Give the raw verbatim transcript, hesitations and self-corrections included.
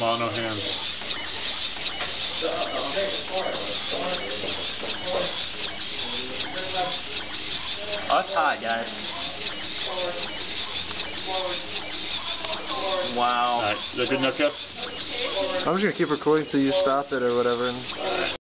Wow, no hands. Oh, it's hot, guys. Wow. Alright, is that good enough, Jeff? I'm just gonna keep recording till you stop it or whatever. And